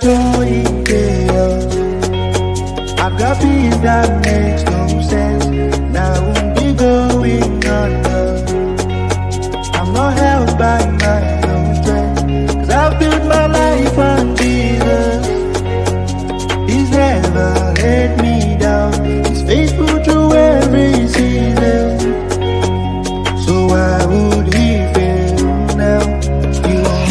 joy, yeah. I've got peace that makes no sense. Now I won't be going under. I'm not held by my own strength, 'cause I've built my life on Jesus. He's never let me down. He's faithful through every season. So why would he fail now? He won't.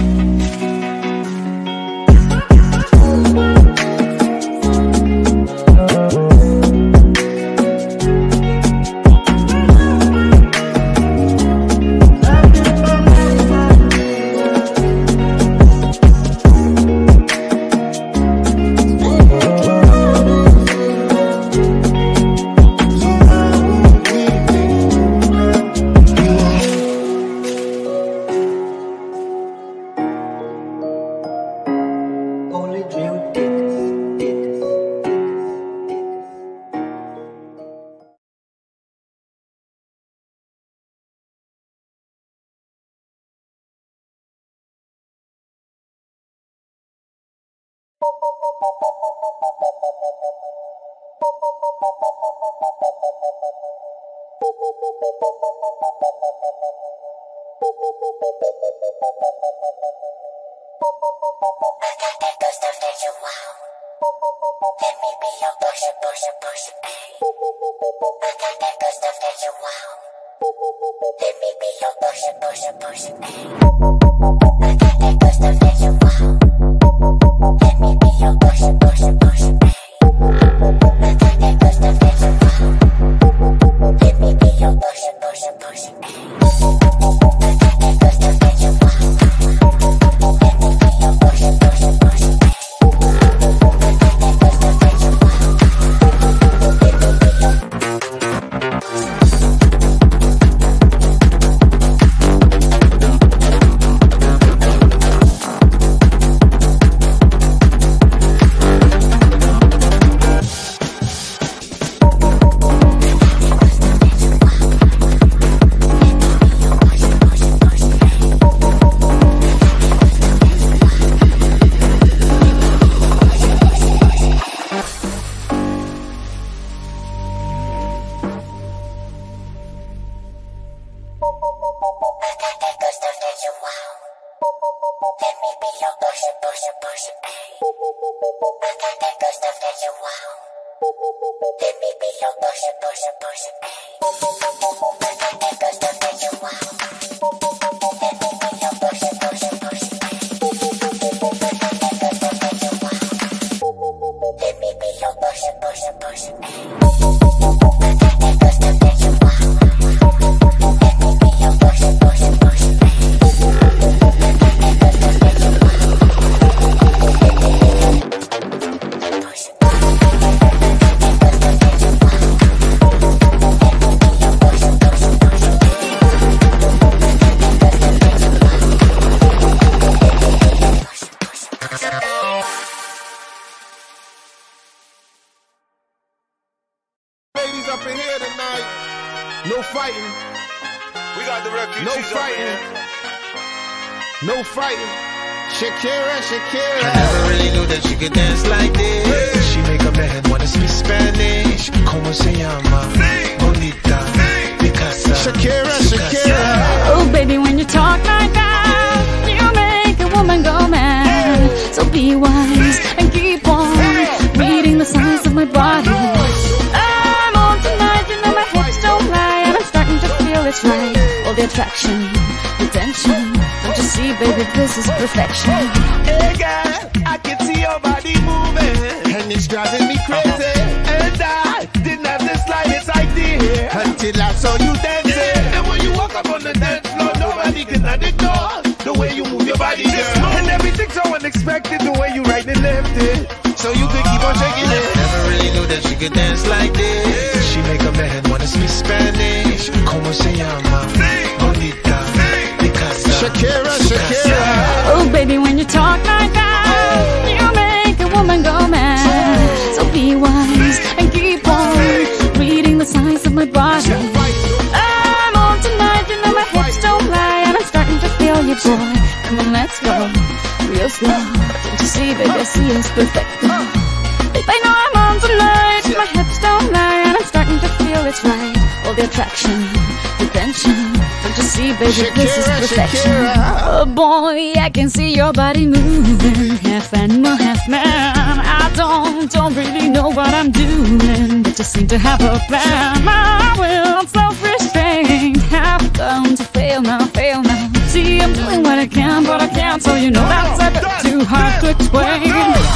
Up in here tonight. No fighting. We got the refugees. No fighting. No fighting. Shakira, Shakira. I never really knew that she could dance like this. Hey. She make a man wanna speak Spanish. Como se llama? Bonita. Picasa. Shakira, Shakira. Oh, baby, when you talk like that, you make a woman go mad. So be wise and keep on reading the signs of my body. It's right, all the attraction, the tension. Don't you see, baby, this is perfection. Hey girl, I can see your body moving, and it's driving me crazy. And I didn't have the slightest idea until I saw you dancing. And when you walk up on the dance floor, nobody can ignore the way you move your body, girl. And everything's so unexpected, the way you right and left it, so you could keep on shaking it. Never really knew that she could dance like this. She make a man wanna speak Spanish. Como se llama? Bonita. Picasa. Shakira, Shakira. Oh, baby, when you talk like that, you make a woman go mad. So be wise and keep on reading the signs of my body. I'm on tonight, you know my hips don't lie, and I'm starting to feel you, boy. Come on, let's go real slow. Don't you see, baby, I see it's perfect. Babe, I know I'm on tonight. My hips don't lie, and I'm starting to feel it's right. All the attraction, the tension. Don't you see, baby, this is perfection. Oh boy, I can see your body moving, half animal, half man. I don't really know what I'm doing, but just seem to have a plan. My will, self-restraint, have come to fail now, fail now. See, I'm doing what I can, but I can't, so you know that's a bit too hard to explain.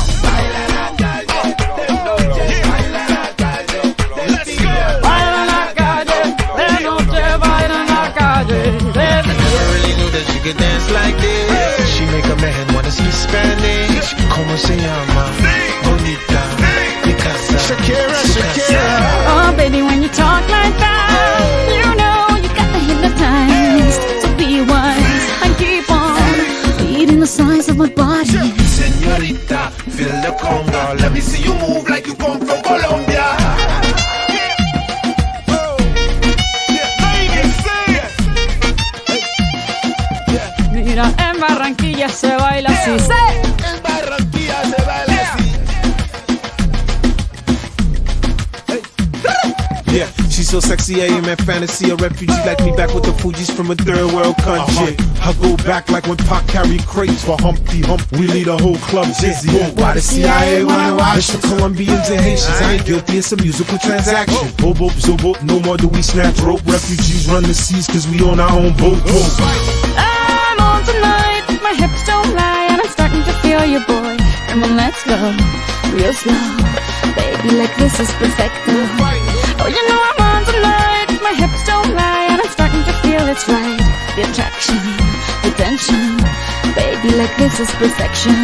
Could dance like this. She make a man wanna speak Spanish. Como se llama? Bonita. Picasa. Shakira. Oh, baby, when you talk like that, you know you got me hypnotized. So be wise and keep on beating the size of my body. Señorita, feel the conga. Let me see you move like you come from Colombia. Mira, en Barranquilla se baila así. En Barranquilla se baila así. Yeah, she's so sexy, I am in fantasy. A refugee like me back with the Fugees from a third world country. I go back like when Pac carried crates for Humpty Hump. We lead a whole club dizzy. Why the CIA wanna watch the Colombians and Haitians? I ain't guilty, it's a musical transaction. Boop, boop, zo, boop, no more do we snatch rope. Refugees run the seas cause we on our own boat. I'm on tonight, my hips don't lie, and I'm starting to feel you, boy. Come on, let's go real slow. Baby, like this is perfect. Oh, you know I'm on tonight, my hips don't lie, and I'm starting to feel it's right. The attraction, the tension. Baby, like this is perfection.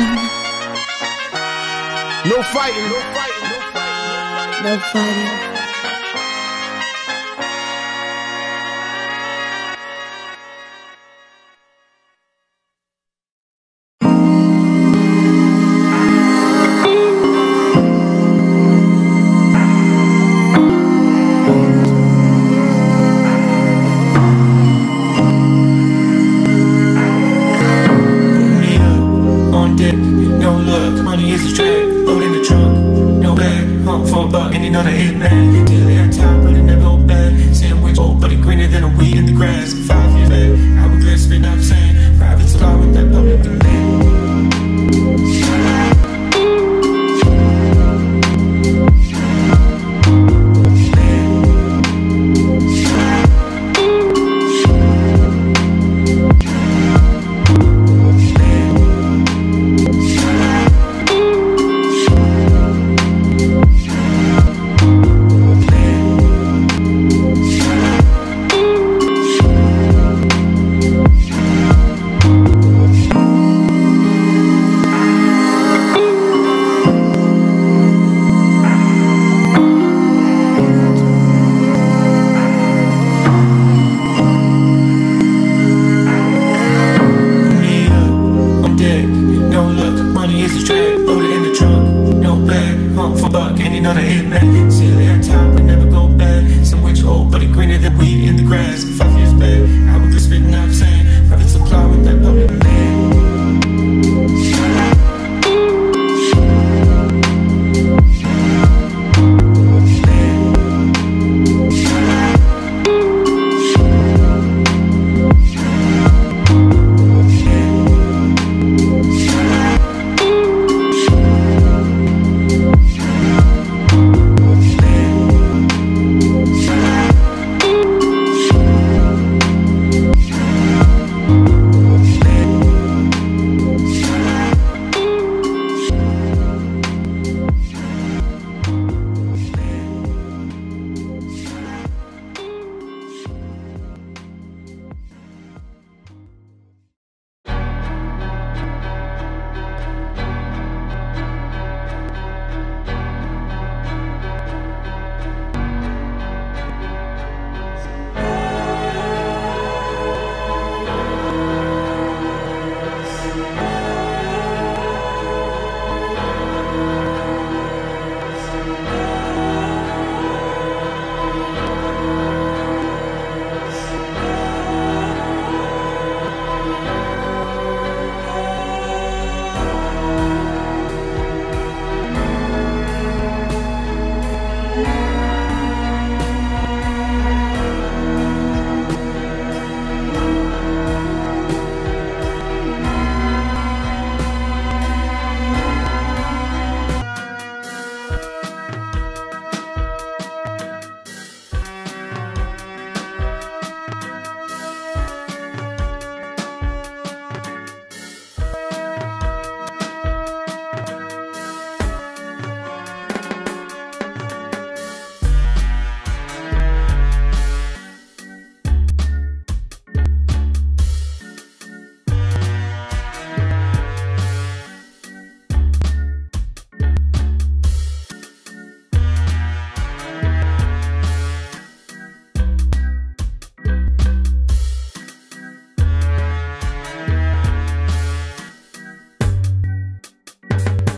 No fighting, no fighting, no fighting, no fighting. $1 is a track, load in the trunk. No bag, hump for a buck, and you know the hitman.